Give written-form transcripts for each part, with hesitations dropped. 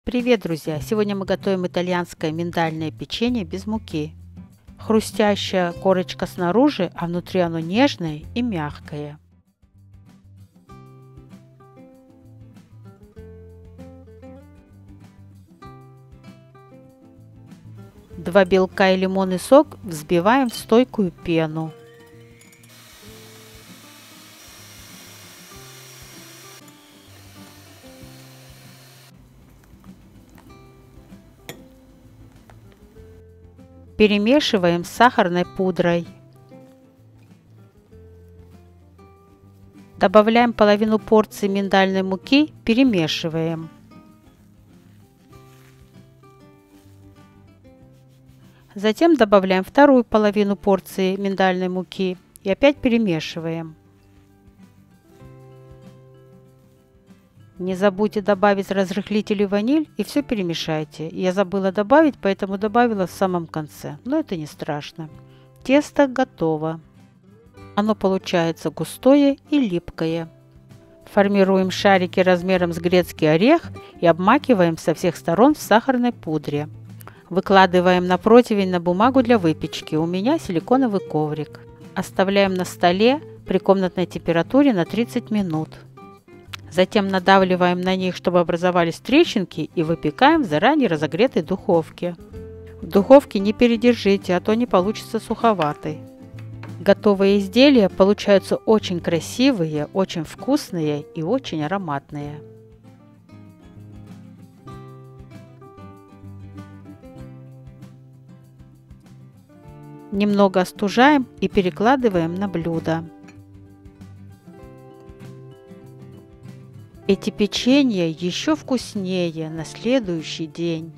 Привет, друзья! Сегодня мы готовим итальянское миндальное печенье без муки. Хрустящая корочка снаружи, а внутри оно нежное и мягкое. Два белка и лимонный сок взбиваем в стойкую пену. Перемешиваем с сахарной пудрой. Добавляем половину порции миндальной муки, перемешиваем. Затем добавляем вторую половину порции миндальной муки и опять перемешиваем. Не забудьте добавить разрыхлитель и ваниль и все перемешайте. Я забыла добавить, поэтому добавила в самом конце. Но это не страшно. Тесто готово. Оно получается густое и липкое. Формируем шарики размером с грецкий орех и обмакиваем со всех сторон в сахарной пудре. Выкладываем на противень на бумагу для выпечки. У меня силиконовый коврик. Оставляем на столе при комнатной температуре на 30 минут. Затем надавливаем на них, чтобы образовались трещинки, и выпекаем в заранее разогретой духовке. В духовке не передержите, а то не получится суховатой. Готовые изделия получаются очень красивые, очень вкусные и очень ароматные. Немного остужаем и перекладываем на блюдо. Эти печенья еще вкуснее на следующий день.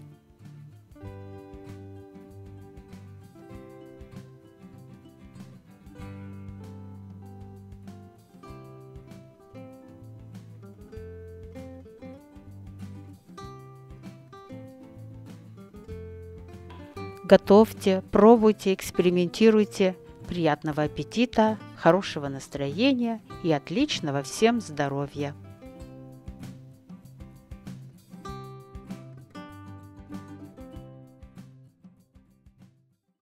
Готовьте, пробуйте, экспериментируйте. Приятного аппетита, хорошего настроения и отличного всем здоровья!